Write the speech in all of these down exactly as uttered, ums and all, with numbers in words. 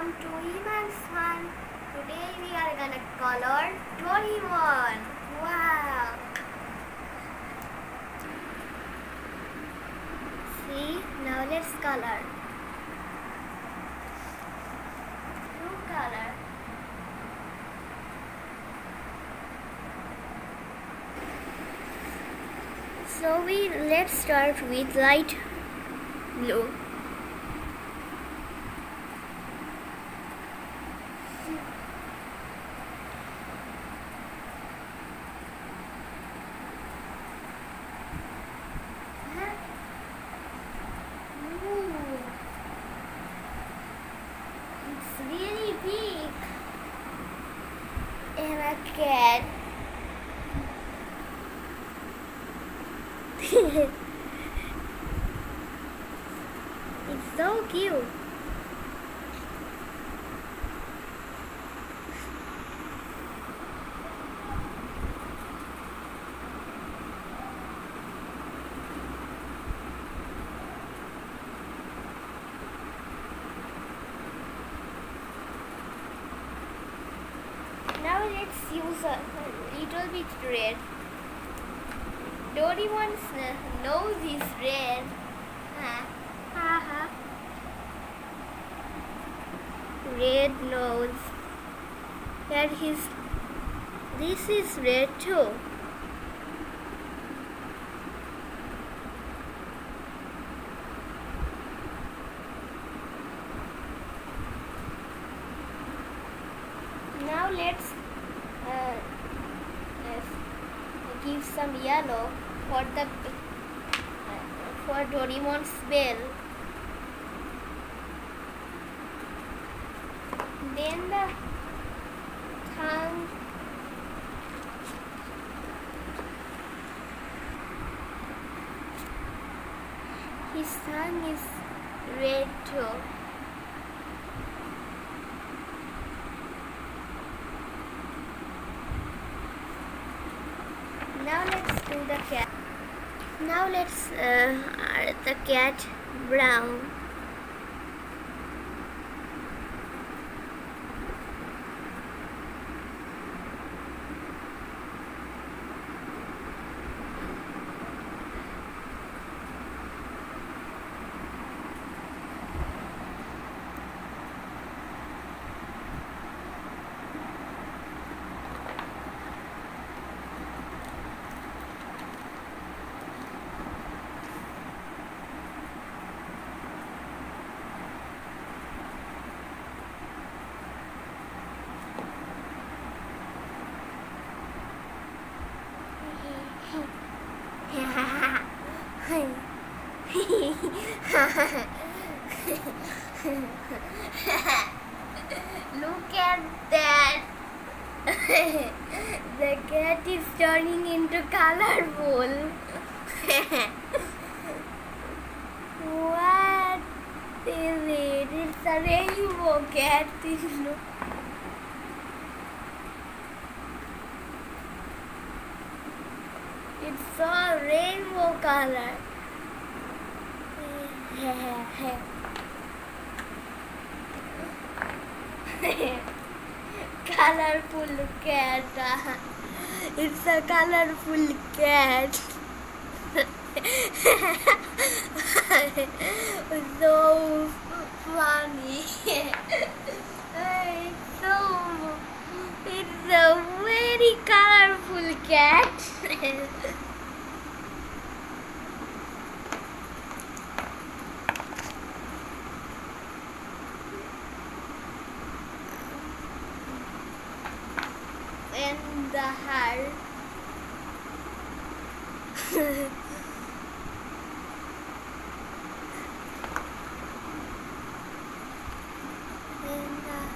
welcome to Iman's Fun. Today we are gonna color Doraemon. Wow! See, now let's color. Blue color. So we let's start with light blue. Really big and a cat. It's so cute. Now let's use a little bit red. Doraemon's nose is red. Ha ha ha. Red nose. And his this is red too. Now let's uh, uh, give some yellow for the uh, for Doraemon's bell. Then the tongue. His tongue is red too. Now let's do the cat. Now let's uh, the cat brown. Look at that. The cat is turning into colorful. What is it? It's a rainbow cat. It's a rainbow color. Colorful cat. It's a colorful cat. So funny. It's so it's a very colorful cat. And the heart. And the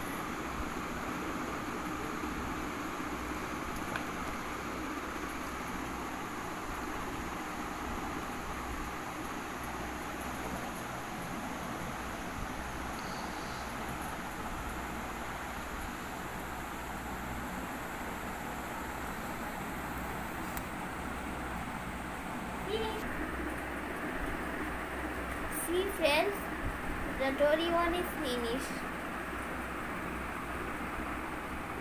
See friends, the Doraemon is finished.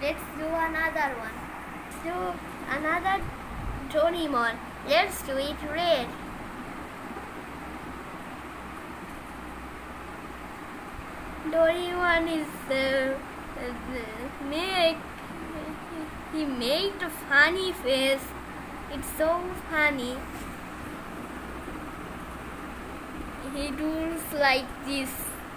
let's do another one. Let's do another Doraemon. Let's do it red. Doraemon is uh, uh, make he made a funny face. It's so funny. He does like this.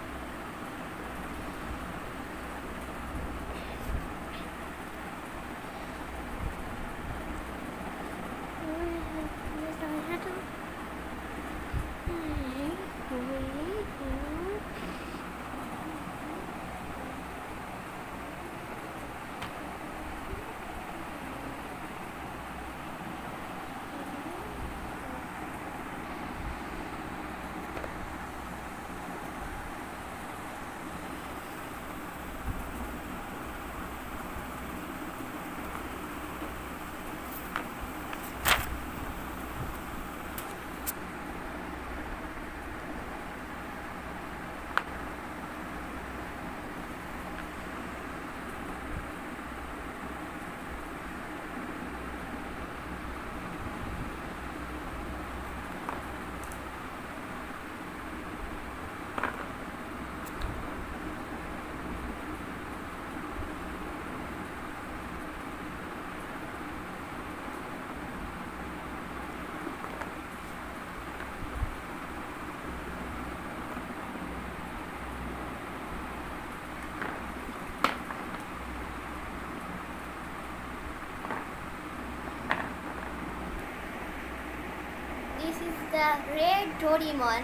This is the red Doraemon.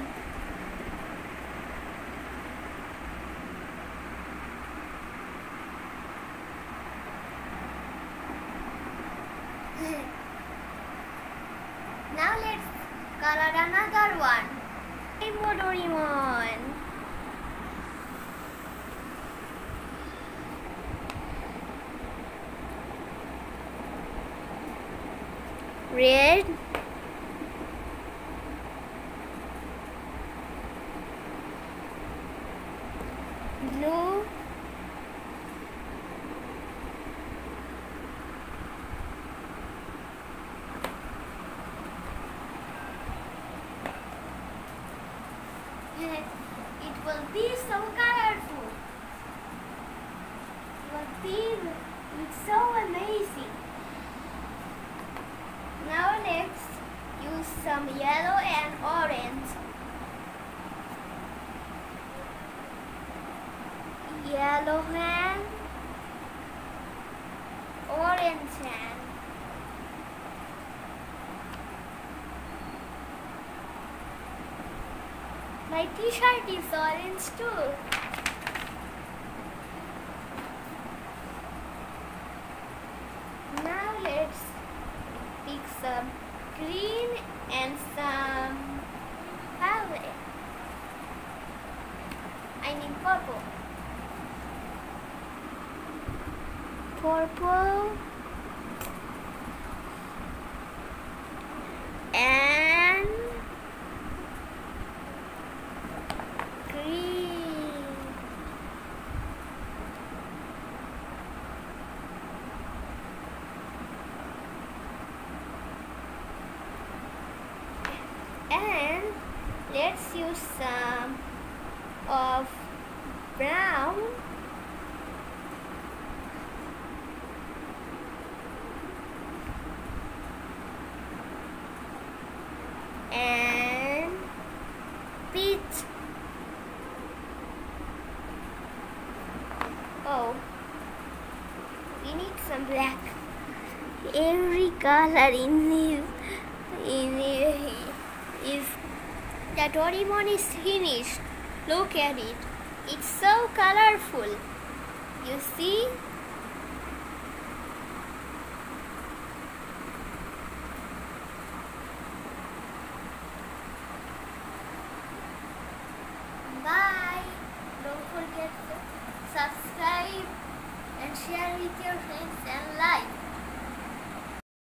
Now let's color another one. Rainbow Doraemon. Red. Blue. It will be so colorful. It will be it's so amazing. Now let's use some yellow and orange. Yellow hand, orange hand. My t-shirt is orange too. Now let's pick some green and some violet. I need purple. Purple and green. And let's use some of brown. And peach. Oh, we need some black. Every color in this in this is the Doraemon is finished. Look at it. It's so colorful. You see? Bye. Don't forget to subscribe and share with your friends and like.